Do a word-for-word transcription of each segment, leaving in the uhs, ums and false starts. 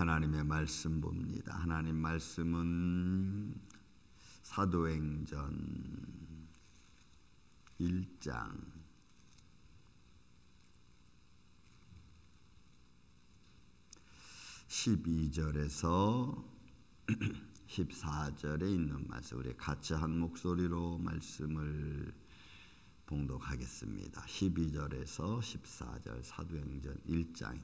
하나님의 말씀 봅니다. 하나님 말씀은 사도행전 일 장 십이 절에서 십사 절에 있는 말씀, 우리 같이 한 목소리로 말씀을 봉독하겠습니다. 십이 절에서 십사 절 사도행전 일 장입니다.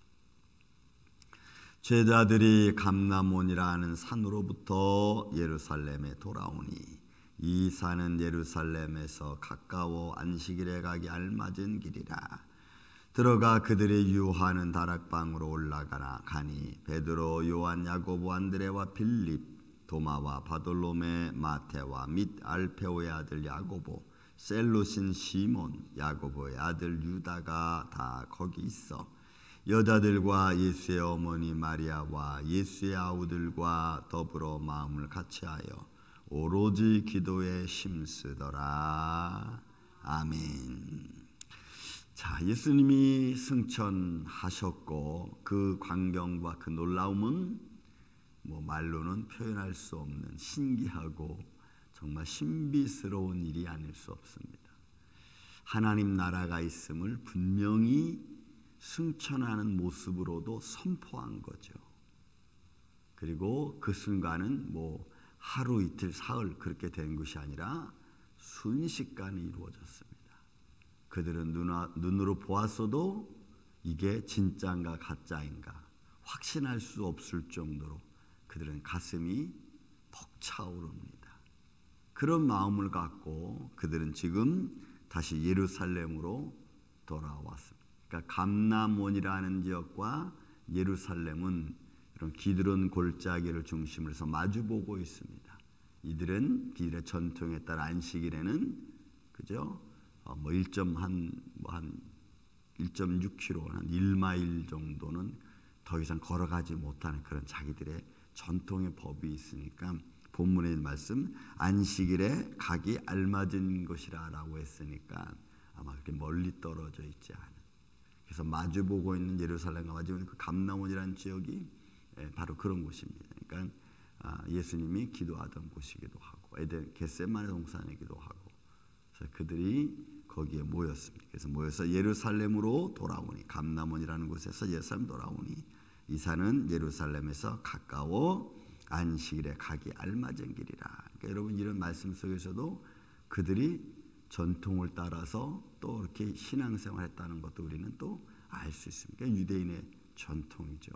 제자들이 감람원이라 하는 산으로부터 예루살렘에 돌아오니 이 산은 예루살렘에서 가까워 안식일에 가기 알맞은 길이라. 들어가 그들이 유하는 다락방으로 올라가나 가니 베드로, 요한, 야고보, 안드레와 빌립, 도마와 바돌로메, 마테와 및 알페오의 아들 야고보, 셀롯인 시몬, 야고보의 아들 유다가 다 거기 있어 여자들과 예수의 어머니 마리아와 예수의 아우들과 더불어 마음을 같이하여 오로지 기도에 힘쓰더라. 아멘. 자, 예수님이 승천하셨고 그 광경과 그 놀라움은 뭐 말로는 표현할 수 없는 신기하고 정말 신비스러운 일이 아닐 수 없습니다. 하나님 나라가 있음을 분명히 승천하는 모습으로도 선포한 거죠. 그리고 그 순간은 뭐 하루 이틀 사흘 그렇게 된 것이 아니라 순식간에 이루어졌습니다. 그들은 눈아, 눈으로 보았어도 이게 진짜인가 가짜인가 확신할 수 없을 정도로 그들은 가슴이 벅차오릅니다. 그런 마음을 갖고 그들은 지금 다시 예루살렘으로 돌아왔습니다. 그러니까 감람원이라는 지역과 예루살렘은 이런 기드론 골짜기를 중심으로 해서 마주보고 있습니다. 이들은 이들의 전통에 따라 안식일에는 그죠? 어, 뭐 일 점 한 뭐 한 일 점 육 킬로미터 한 일 마일 정도는 더 이상 걸어가지 못하는 그런 자기들의 전통의 법이 있으니까 본문의 말씀 안식일에 가기 알맞은 것이라라고 했으니까 아마 그렇게 멀리 떨어져 있지 않은. 그래서 마주보고 있는 예루살렘과 마주보는 그 감람원이라는 지역이 바로 그런 곳입니다. 그러니까 예수님이 기도하던 곳이기도 하고 에덴 겟세마네 동산이기도 하고 그래서 그들이 거기에 모였습니다. 그래서 모여서 예루살렘으로 돌아오니 감람원이라는 곳에서 예루살렘 돌아오니 이 산은 예루살렘에서 가까워 안식일에 가기 알맞은 길이라. 그러니까 여러분 이런 말씀 속에서도 그들이 전통을 따라서 또 이렇게 신앙생활했다는 것도 우리는 또 알 수 있습니다. 그러니까 유대인의 전통이죠.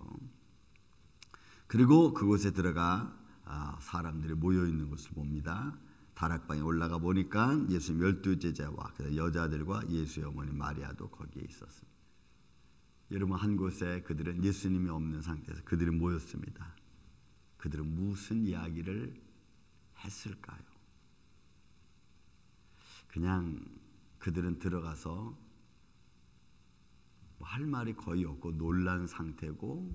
그리고 그곳에 들어가 사람들이 모여 있는 것을 봅니다. 다락방에 올라가 보니까 예수님 열두 제자와 여자들과 예수의 어머니 마리아도 거기에 있었습니다. 여러분 한 곳에 그들은 예수님이 없는 상태에서 그들이 모였습니다. 그들은 무슨 이야기를 했을까요? 그냥 그들은 들어가서 뭐 할 말이 거의 없고 놀란 상태고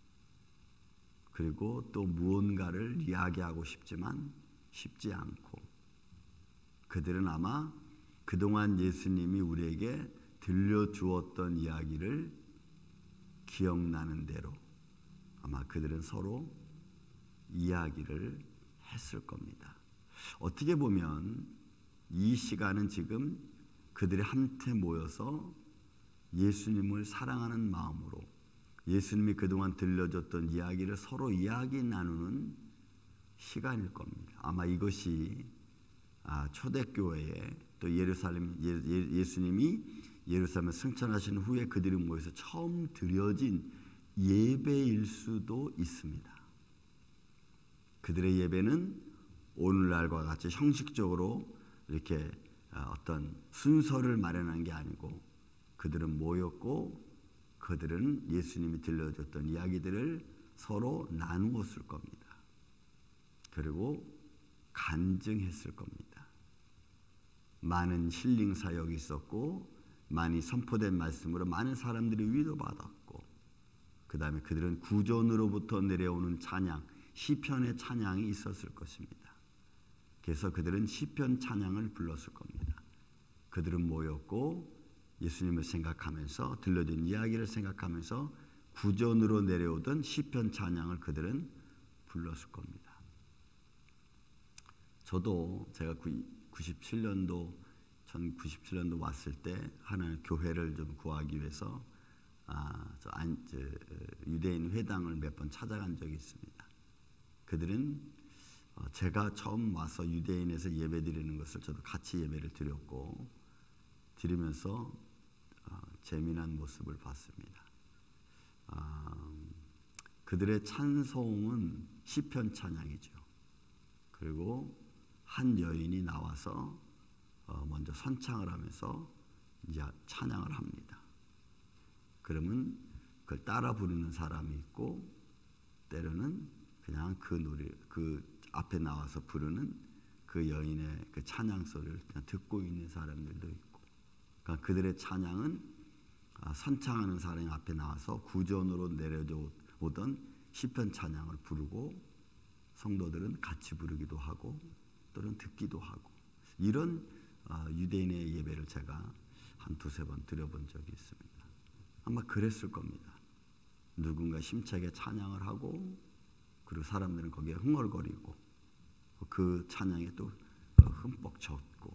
그리고 또 무언가를 이야기하고 싶지만 쉽지 않고 그들은 아마 그동안 예수님이 우리에게 들려주었던 이야기를 기억나는 대로 아마 그들은 서로 이야기를 했을 겁니다. 어떻게 보면 이 시간은 지금 그들이 한테 모여서 예수님을 사랑하는 마음으로 예수님이 그동안 들려줬던 이야기를 서로 이야기 나누는 시간일 겁니다. 아마 이것이 초대교회에 또 예루살렘 예수님이 예루살렘에 승천하신 후에 그들이 모여서 처음 드려진 예배일 수도 있습니다. 그들의 예배는 오늘날과 같이 형식적으로 이렇게 어떤 순서를 마련한 게 아니고 그들은 모였고 그들은 예수님이 들려줬던 이야기들을 서로 나누었을 겁니다. 그리고 간증했을 겁니다. 많은 힐링 사역이 있었고 많이 선포된 말씀으로 많은 사람들이 위로받았고 그 다음에 그들은 구전으로부터 내려오는 찬양 시편의 찬양이 있었을 것입니다. 그래서 그들은 시편 찬양을 불렀을 겁니다. 그들은 모였고 예수님을 생각하면서 들려준 이야기를 생각하면서 구전으로 내려오던 시편 찬양을 그들은 불렀을 겁니다. 저도 제가 구십칠 년도 천구십칠 년도 왔을 때 하나님 교회를 좀 구하기 위해서 아, 저, 안, 저, 유대인 회당을 몇 번 찾아간 적이 있습니다. 그들은 어, 제가 처음 와서 유대인에서 예배 드리는 것을 저도 같이 예배를 드렸고 드리면서 어, 재미난 모습을 봤습니다. 어, 그들의 찬송은 시편 찬양이죠. 그리고 한 여인이 나와서 어, 먼저 선창을 하면서 이제 찬양을 합니다. 그러면 그걸 따라 부르는 사람이 있고 때로는 그냥 그 노래 그 앞에 나와서 부르는 그 여인의 그 찬양 소리를 그냥 듣고 있는 사람들도 있고, 그러니까 그들의 찬양은 선창하는 사람이 앞에 나와서 구전으로 내려져 오던 시편 찬양을 부르고 성도들은 같이 부르기도 하고 또는 듣기도 하고, 이런 유대인의 예배를 제가 한 두세 번 드려본 적이 있습니다. 아마 그랬을 겁니다. 누군가 힘차게 찬양을 하고 그리고 사람들은 거기에 흥얼거리고 그 찬양에 또 흠뻑 젖고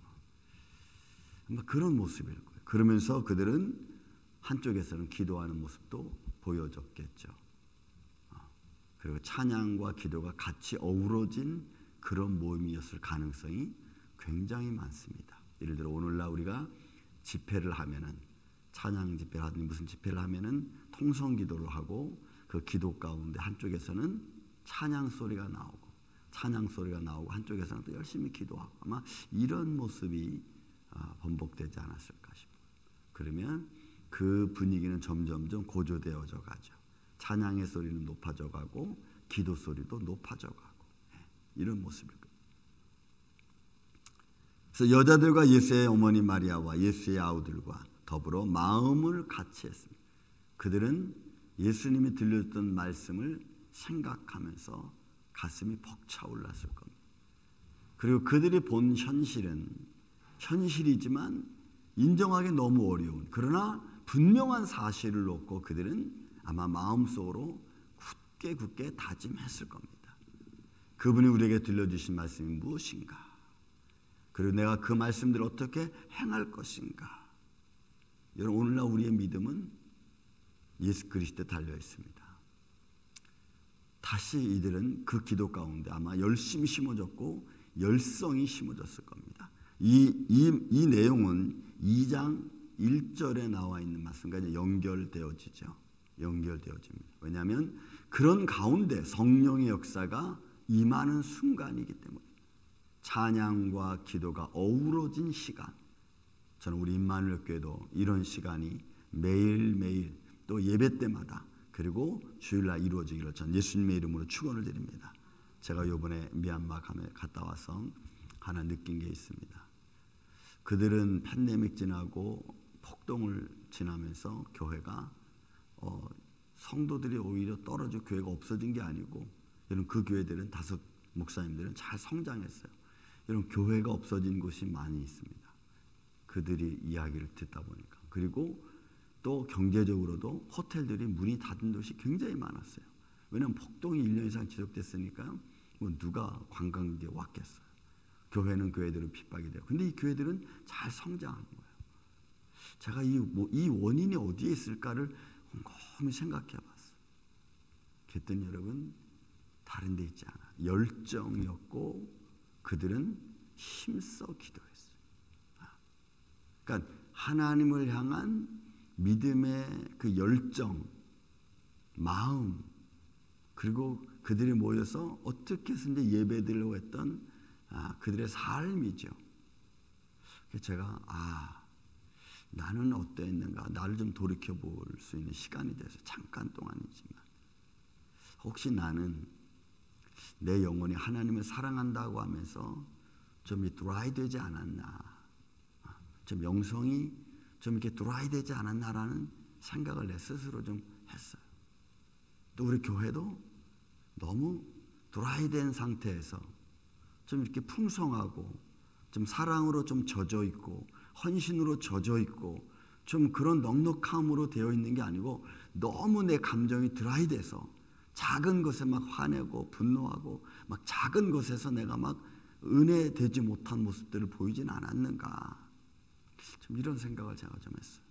아마 그런 모습일 거예요. 그러면서 그들은 한쪽에서는 기도하는 모습도 보여줬겠죠. 그리고 찬양과 기도가 같이 어우러진 그런 모임이었을 가능성이 굉장히 많습니다. 예를 들어 오늘날 우리가 집회를 하면은 찬양 집회를 하든지 무슨 집회를 하면은 통성 기도를 하고 그 기도 가운데 한쪽에서는 찬양 소리가 나오고 찬양 소리가 나오고 한쪽에서는 또 열심히 기도하고, 아마 이런 모습이 번복되지 않았을까 싶어요. 그러면 그 분위기는 점점점 고조되어져 가죠. 찬양의 소리는 높아져 가고 기도 소리도 높아져 가고 이런 모습일 거예요. 그래서 여자들과 예수의 어머니 마리아와 예수의 아우들과 더불어 마음을 같이 했습니다. 그들은 예수님이 들려줬던 말씀을 생각하면서 가슴이 벅차올랐을 겁니다. 그리고 그들이 본 현실은 현실이지만 인정하기 너무 어려운, 그러나 분명한 사실을 놓고 그들은 아마 마음속으로 굳게 굳게 다짐했을 겁니다. 그분이 우리에게 들려주신 말씀이 무엇인가? 그리고 내가 그 말씀들을 어떻게 행할 것인가? 여러분, 오늘날 우리의 믿음은 예수 그리스도에 달려 있습니다. 다시 이들은 그 기도 가운데 아마 열심히 심어졌고 열성이 심어졌을 겁니다. 이, 이, 이 내용은 이 장 일 절에 나와 있는 말씀과 연결되어지죠. 연결되어집니다. 왜냐하면 그런 가운데 성령의 역사가 임하는 순간이기 때문에 찬양과 기도가 어우러진 시간, 저는 우리 임마누엘 교회도 이런 시간이 매일매일 또 예배 때마다 그리고 주일날 이루어지기를 전 예수님의 이름으로 축원을 드립니다. 제가 이번에 미얀마 갔다 와서 하나 느낀 게 있습니다. 그들은 팬데믹 지나고 폭동을 지나면서 교회가 어, 성도들이 오히려 떨어져 교회가 없어진 게 아니고, 여러분 그 교회들은 다섯 목사님들은 잘 성장했어요. 여러분 교회가 없어진 곳이 많이 있습니다. 그들이 이야기를 듣다 보니까. 그리고 또 경제적으로도 호텔들이 문이 닫은 곳이 굉장히 많았어요. 왜냐하면 폭동이 일 년 이상 지속됐으니까 뭐 누가 관광객에 왔겠어요. 교회는 교회대로 핍박이 돼요. 근데 이 교회들은 잘 성장한 거예요. 제가 이, 뭐, 이 원인이 어디에 있을까를 곰곰이 생각해 봤어요. 그랬더니 여러분, 다른 데 있지 않아. 열정이었고 그들은 힘써 기도했어요. 그러니까 하나님을 향한 믿음의 그 열정, 마음, 그리고 그들이 모여서 어떻게 해서든지 예배드리려고 했던 아, 그들의 삶이죠. 그래서 제가 아 나는 어떠했는가, 나를 좀 돌이켜 볼 수 있는 시간이 돼서 잠깐 동안이지만 혹시 나는 내 영혼이 하나님을 사랑한다고 하면서 좀 드라이 되지 않았나, 좀 영성이 좀 이렇게 드라이 되지 않았나라는 생각을 내 스스로 좀 했어요. 또 우리 교회도 너무 드라이 된 상태에서 좀 이렇게 풍성하고 좀 사랑으로 좀 젖어 있고 헌신으로 젖어 있고 좀 그런 넉넉함으로 되어 있는 게 아니고 너무 내 감정이 드라이 돼서 작은 것에 막 화내고 분노하고 막 작은 것에서 내가 막 은혜되지 못한 모습들을 보이진 않았는가. 좀 이런 생각을 제가 좀 했어요.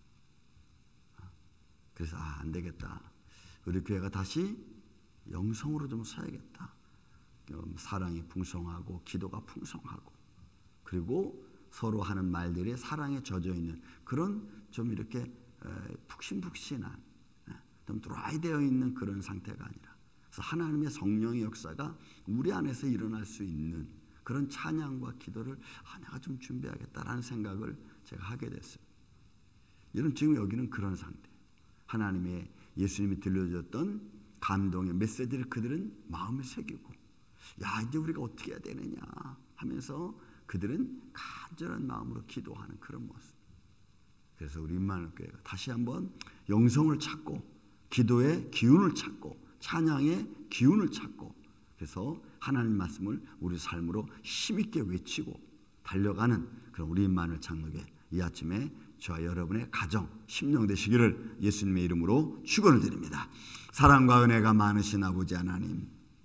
그래서 아, 안 되겠다. 우리 교회가 다시 영성으로 좀 서야겠다. 사랑이 풍성하고 기도가 풍성하고 그리고 서로 하는 말들이 사랑에 젖어 있는 그런 좀 이렇게 푹신푹신한 좀 드라이되어 있는 그런 상태가 아니라 그래서 하나님의 성령의 역사가 우리 안에서 일어날 수 있는 그런 찬양과 기도를 아, 내가 좀 준비하겠다라는 생각을 제가 하게 됐어요. 이런 지금 여기는 그런 상태. 하나님의 예수님이 들려줬던 감동의 메시지를 그들은 마음에 새기고 야 이제 우리가 어떻게 해야 되느냐 하면서 그들은 간절한 마음으로 기도하는 그런 모습. 그래서 우리 임마누엘 교회가 다시 한번 영성을 찾고 기도의 기운을 찾고 찬양의 기운을 찾고 그래서 하나님 말씀을 우리 삶으로 힘있게 외치고 달려가는 그런 우리 임마누엘 장로교회 이 아침에 저와 여러분의 가정 심령되시기를 예수님의 이름으로 축원을 드립니다. 사랑과 은혜가 많으신 아버지 하나님,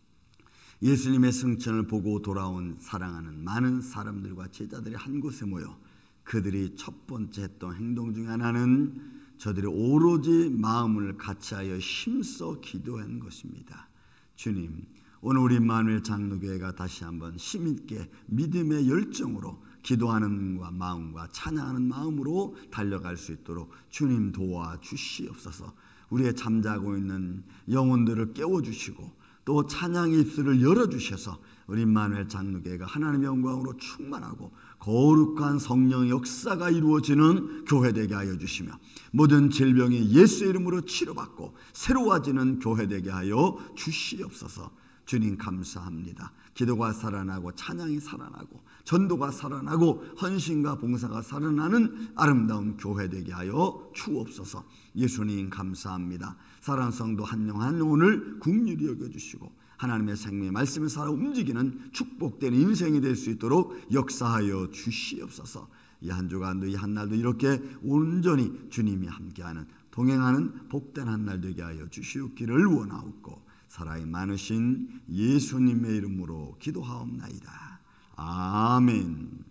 예수님의 승천을 보고 돌아온 사랑하는 많은 사람들과 제자들이 한 곳에 모여 그들이 첫 번째 했던 행동 중에 하나는 저들이 오로지 마음을 같이하여 힘써 기도한 것입니다. 주님, 오늘 우리 임마누엘 장로교회가 다시 한번 힘있게 믿음의 열정으로 기도하는 마음과 찬양하는 마음으로 달려갈 수 있도록 주님 도와주시옵소서. 우리의 잠자고 있는 영혼들을 깨워주시고 또 찬양의 입술을 열어주셔서 우리 임마누엘 장로교회가 하나님의 영광으로 충만하고 거룩한 성령의 역사가 이루어지는 교회 되게 하여 주시며 모든 질병이 예수의 이름으로 치료받고 새로워지는 교회 되게 하여 주시옵소서. 주님 감사합니다. 기도가 살아나고 찬양이 살아나고 전도가 살아나고 헌신과 봉사가 살아나는 아름다운 교회 되게 하여 주옵소서. 예수님 감사합니다. 사랑하는 성도 한 영 한 영혼을 긍휼히 여겨주시고 하나님의 생명의 말씀을 살아 움직이는 축복된 인생이 될 수 있도록 역사하여 주시옵소서. 이 한 주간도 이 한 날도 이렇게 온전히 주님이 함께하는 동행하는 복된 한 날 되게 하여 주시옵기를 원하옵고 사랑이 많으신 예수님의 이름으로 기도하옵나이다. 아멘.